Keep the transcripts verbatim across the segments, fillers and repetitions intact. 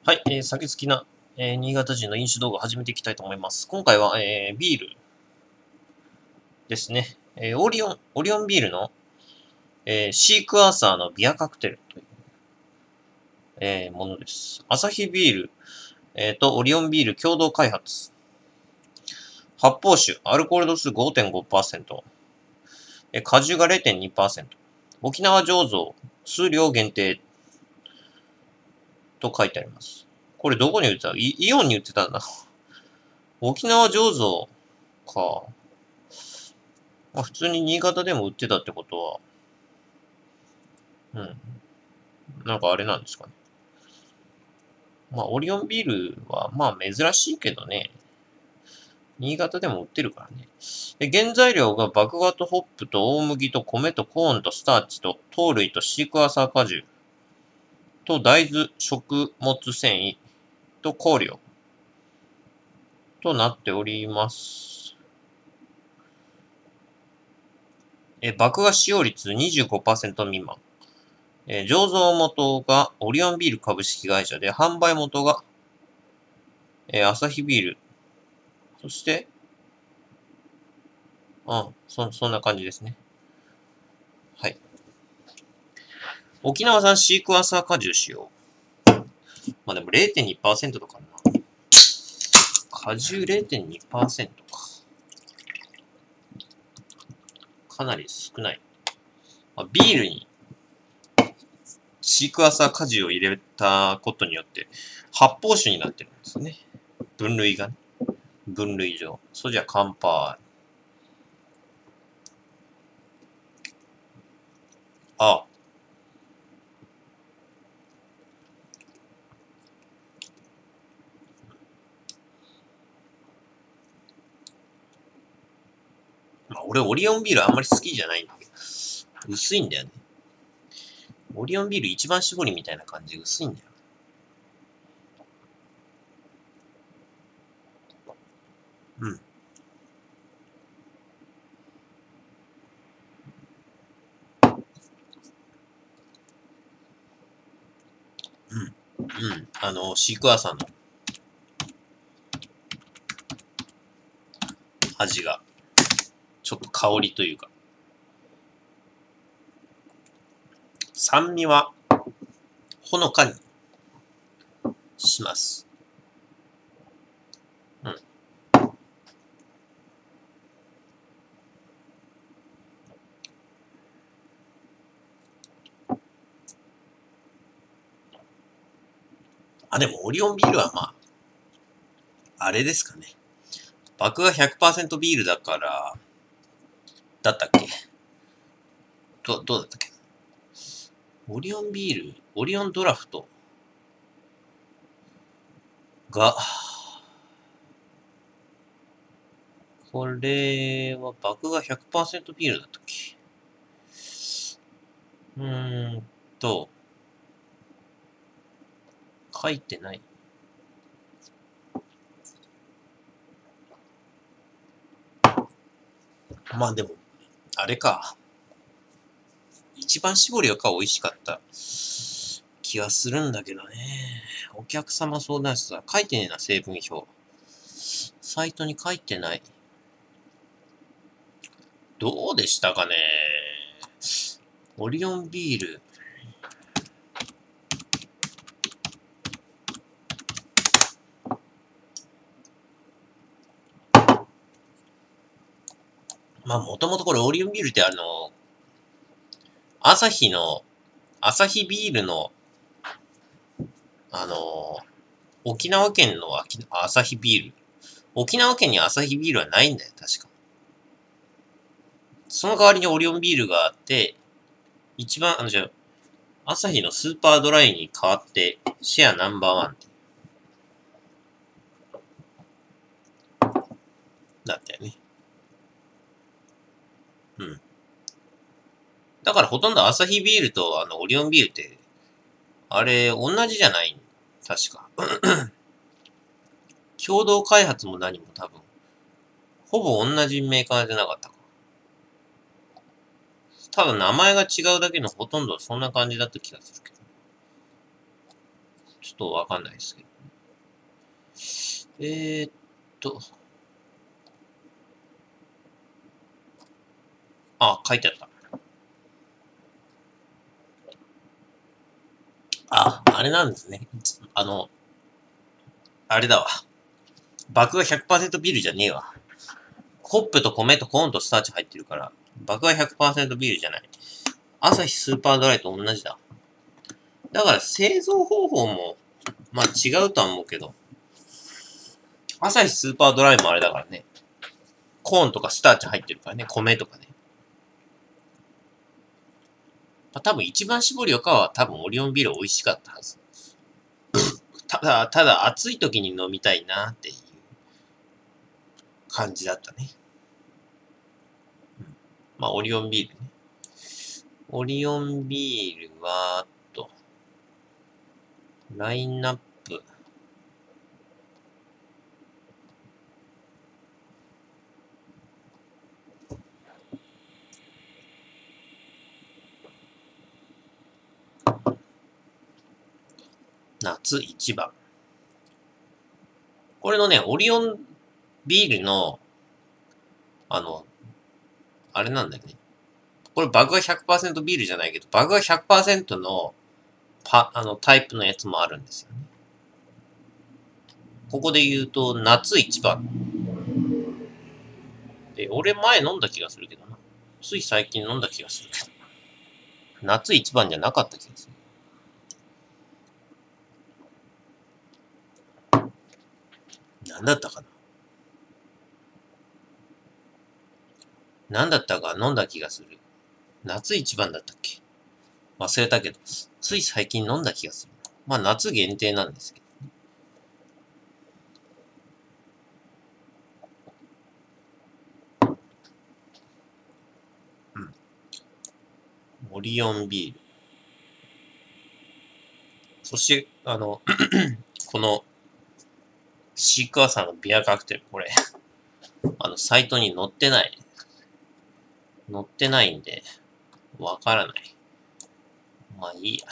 はい、えー、酒好きな、えー、新潟人の飲酒動画を始めていきたいと思います。今回は、えー、ビールですね。えー、オリオン、オリオンビールの、えー、シークワーサーのビアカクテルという、えー、ものです。アサヒビール、えー、とオリオンビール共同開発。発泡酒、アルコール度数 ごてんごパーセント、えー、果汁が れいてんにパーセント、沖縄醸造、数量限定と書いてあります。これどこに売ってた？イイオンに売ってたんだ。沖縄醸造か。まあ、普通に新潟でも売ってたってことは、うん。なんかあれなんですかね。まあ、オリオンビールは、まあ、珍しいけどね。新潟でも売ってるからね。で原材料が麦芽とホップと大麦と米とコーンとスターチと糖類とシークワーサー果汁と大豆、食物繊維と香料となっております。え、麦芽使用率 にじゅうごパーセント 未満。え、醸造元がオリオンビール株式会社で、販売元が、え、アサヒビール。そして、うん、そ、そんな感じですね。はい。沖縄産シークワーサー果汁使用。まあでも れいてんにパーセント とかな。果汁 れいてんにパーセント か。かなり少ない。まあ、ビールにシークワーサー果汁を入れたことによって発泡酒になってるんですね。分類がね。分類上。それじゃ乾杯。あ、まあ俺オリオンビールあんまり好きじゃないんだけど。薄いんだよね。オリオンビール一番搾りみたいな感じ薄いんだよ。うん。うん。うん。あの、シークワーサーの味が、ちょっと香りというか、酸味はほのかにします。うん。あ、でもオリオンビールはまあ、あれですかね。麦芽 ひゃくパーセント ビールだから、だったっけど、どうだったっけオリオンビール、オリオンドラフトが、これは麦芽 ひゃくパーセント ビールだったっけうーんと、書いてない。まあでも、あれか。一番搾りが美味しかった気はするんだけどね。お客様相談室は書いてねえな、成分表。サイトに書いてない。どうでしたかね。オリオンビール。まあもともとこれオリオンビールってあの、アサヒの、アサヒビールの、あの、沖縄県のアサヒビール。沖縄県にアサヒビールはないんだよ、確か。その代わりにオリオンビールがあって、一番、あの、じゃアサヒのスーパードライに変わって、シェアナンバーワンだったよね。うん。だからほとんどアサヒビールとあのオリオンビールって、あれ、同じじゃない確か。共同開発も何も多分。ほぼ同じメーカーじゃなかったか。ただ名前が違うだけのほとんどそんな感じだった気がするけど。 ちょっとわかんないですけど。えー、っと。あ、書いてあった。あ、あれなんですね。あの、あれだわ。麦芽 ひゃくパーセント ビールじゃねえわ。ホップと米とコーンとスターチ入ってるから、麦芽 ひゃくパーセント ビールじゃない。アサヒスーパードライと同じだ。だから製造方法も、まあ違うとは思うけど、アサヒスーパードライもあれだからね。コーンとかスターチ入ってるからね。米とかね。まあ、多分一番搾りよかは多分オリオンビール美味しかったはず。ただ、ただ暑い時に飲みたいなっていう感じだったね。うん、まあオリオンビールね。オリオンビールは、と、ラインナップ。夏一番。これのね、オリオンビールの、あの、あれなんだよね。これバグが ひゃくパーセント ビールじゃないけど、バグが ひゃくパーセント のパ、あの、タイプのやつもあるんですよね。ここで言うと、夏一番。で、俺前飲んだ気がするけどな。つい最近飲んだ気がするけど。夏一番じゃなかった気がする。なんだったかな。なんだったか飲んだ気がする。夏一番だったっけ、忘れたけど、つい最近飲んだ気がする。まあ夏限定なんですけど。うん。オリオンビール。そして、あの、この、シークワーサーのビアカクテル、これ、あの、サイトに載ってない。載ってないんで、わからない。まあいいや。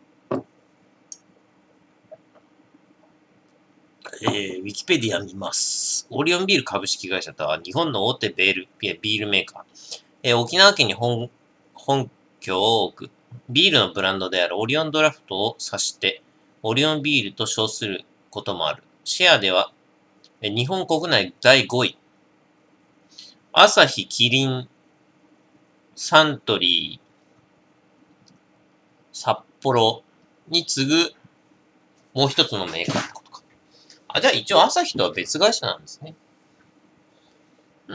えー、ウィキペディア見ます。オリオンビール株式会社とは、日本の大手ベールビールメーカー。えー、沖縄県に本、本拠を置く、ビールのブランドであるオリオンドラフトを指して、オリオンビールと称することもある。シェアでは、えー日本国内だいごい。アサヒ、キリン、サントリー、札幌に次ぐ、もう一つのメーカーってことか。あ、じゃあ一応アサヒとは別会社なんですね。うん。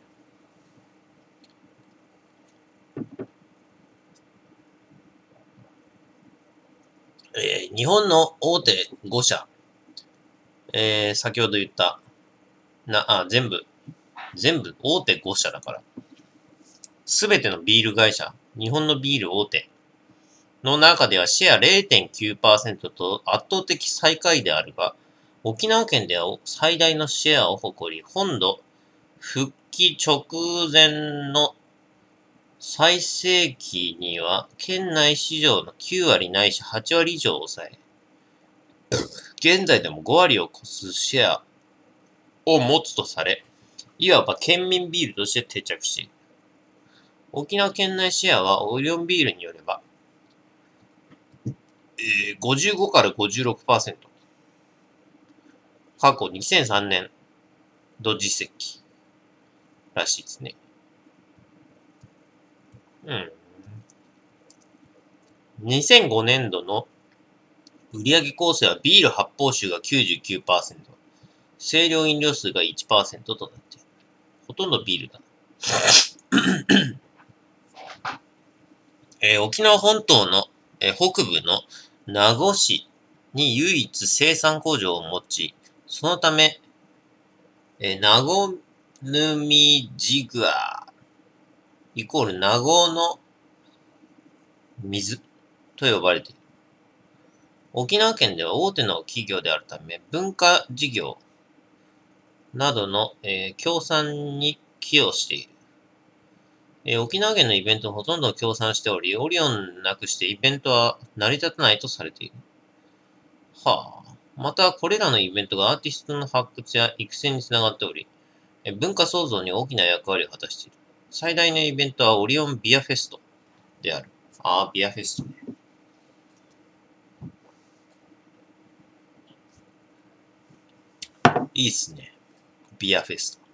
えー日本の大手ご社、えー先ほど言った、な、あ、全部、全部大手ご社だから。すべてのビール会社、日本のビール大手の中ではシェア れいてんきゅうパーセント と圧倒的最下位であるが、沖縄県では最大のシェアを誇り、本土復帰直前の最盛期には県内市場のきゅうわりないしはちわり以上を抑え、現在でもごわりを超すシェアを持つとされ、いわば県民ビールとして定着している。沖縄県内シェアはオリオンビールによれば、えー、ごじゅうごから ごじゅうろくパーセント。過去にせんさんねん度実績らしいですね。うん。にせんごねん度の売上構成はビール発泡酒が きゅうじゅうきゅうパーセント、清涼飲料水が いちパーセント となっている。ほとんどビールだ。えー、沖縄本島の、えー、北部の名護市に唯一生産工場を持ち、そのため、えー、名護ぬみジグアイコール名護の水と呼ばれている。沖縄県では大手の企業であるため、文化事業などの、えー、協賛に寄与している。えー、沖縄県のイベントほとんど協賛しており、オリオンなくしてイベントは成り立たないとされている。 はあ。また、これらのイベントがアーティストの発掘や育成につながっており、文化創造に大きな役割を果たしている。最大のイベントはオリオンビアフェストである。ああ、ビアフェストね。いいっすね。ビアフェスト。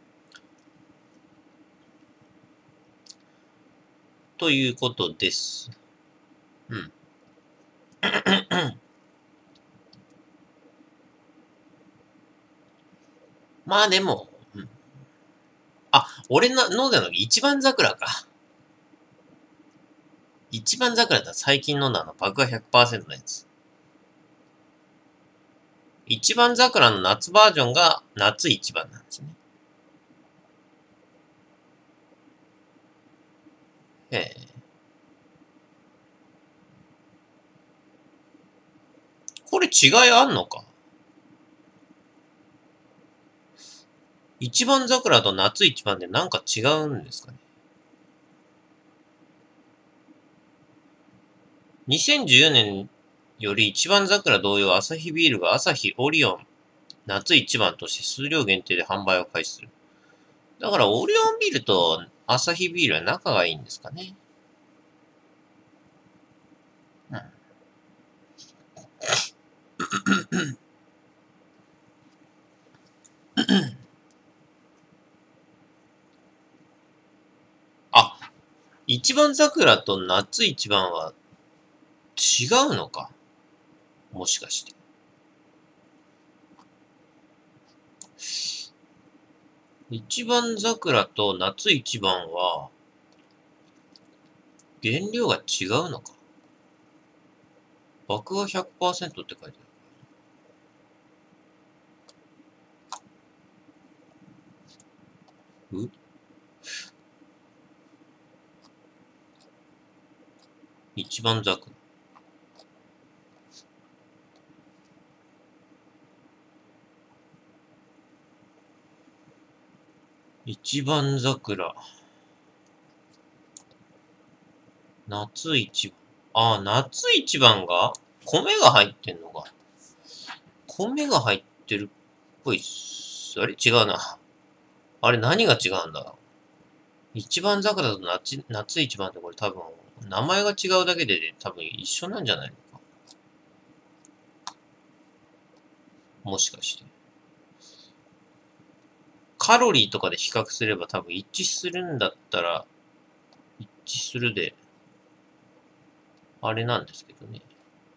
ということです。うん。まあでも、うん、あ、俺の飲んだの一番桜か。一番桜だ最近飲んだの爆破 ひゃくパーセント のやつ。一番桜の夏バージョンが夏一番なんですね。へえ。これ違いあんのか？一番桜と夏一番でなんか違うんですかね？にせんじゅうよねんより一番桜同様、アサヒビールがアサヒオリオン夏一番として数量限定で販売を開始する。だからオリオンビールとアサヒビールは仲がいいんですかね？うん。あ、一番桜と夏一番は違うのか？もしかして。一番桜と夏一番は原料が違うのか？爆破 ひゃくパーセント って書いてある。う一番桜。一番桜。夏一番。ああ、夏一番が米が入ってんのか。米が入ってるっぽいっす。あれ違うな。あれ何が違うんだ？一番桜と夏夏一番ってこれ多分、名前が違うだけで、ね、多分一緒なんじゃないのか。もしかして。カロリーとかで比較すれば多分一致するんだったら、一致するで、あれなんですけどね。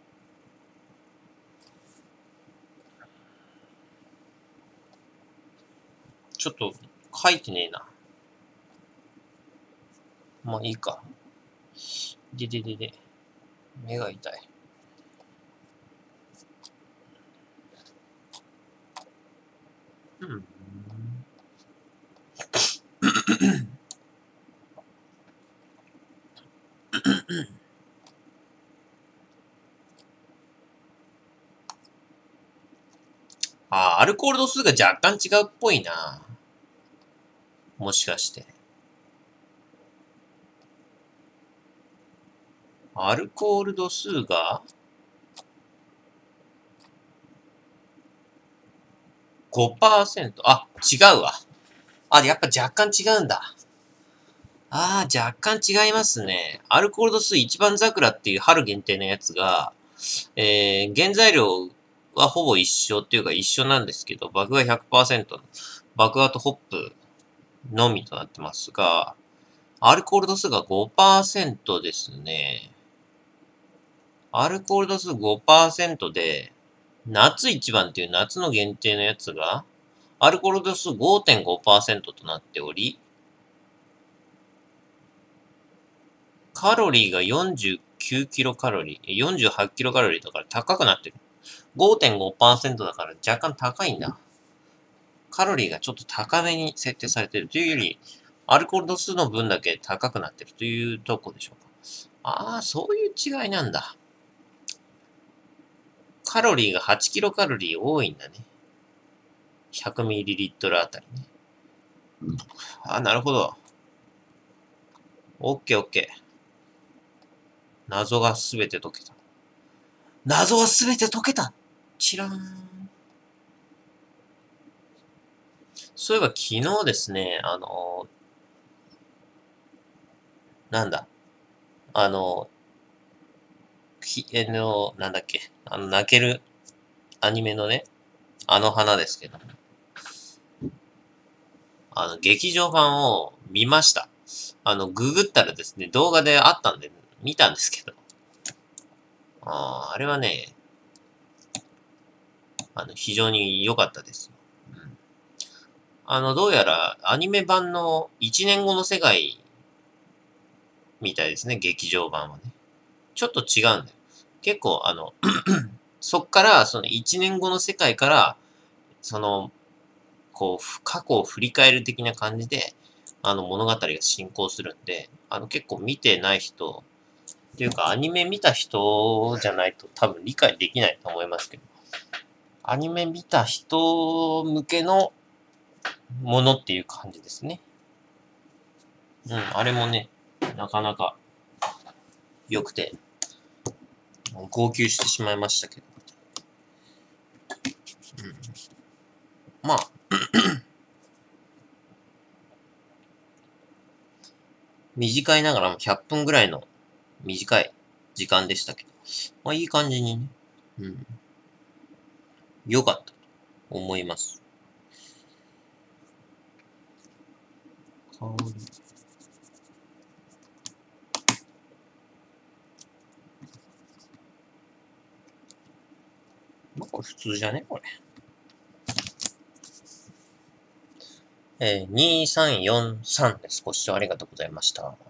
ちょっと書いてねえな。まあいいか。でででで。目が痛い。うん。ああ、アルコール度数が若干違うっぽいな。もしかして。アルコール度数が ごパーセント。あ、違うわ。あ、やっぱ若干違うんだ。ああ、若干違いますね。アルコール度数一番桜っていう春限定のやつが、えー、原材料はほぼ一緒っていうか一緒なんですけど、麦芽 ひゃくパーセント、麦芽とホップのみとなってますが、アルコール度数が ごパーセント ですね。アルコール度数 ごパーセント で、夏一番っていう夏の限定のやつが、アルコール度数 ごてんごパーセント となっており、カロリーがよんじゅうきゅうキロカロリー、よんじゅうはちキロカロリーだから高くなってる。ごてんごパーセント だから若干高いんだ。カロリーがちょっと高めに設定されているというより、アルコール度数の分だけ高くなっているというとこでしょうか。ああ、そういう違いなんだ。カロリーがはちキロカロリー多いんだね。ひゃくミリリットル あたりね。ああ、なるほど。オッケーオッケー。謎がすべて解けた。 謎はすべて解けた。チラーン。そういえば昨日ですね、あの、なんだ、あの、ひ、えの、なんだっけ、あの、泣けるアニメのね、あの花ですけど、あの、劇場版を見ました。あの、ググったらですね、動画であったんで、見たんですけど、あーあれはね、あの、非常に良かったです。うん、あの、どうやらアニメ版のいちねんごの世界みたいですね、劇場版はね。ちょっと違うんだよ。結構、あの、そっから、そのいちねんごの世界から、その、こう、過去を振り返る的な感じで、あの、物語が進行するんで、あの、結構見てない人、っていうか、アニメ見た人じゃないと多分理解できないと思いますけど、アニメ見た人向けのものっていう感じですね。うん、あれもね、なかなか良くて、号泣してしまいましたけど。うん、まあ、短いながらもひゃっぷんぐらいの短い時間でしたけど、まあいい感じにね、うん、良かったと思います。香り。まあこれ普通じゃねこれ。えー、にさんよんさんです。ご視聴ありがとうございました。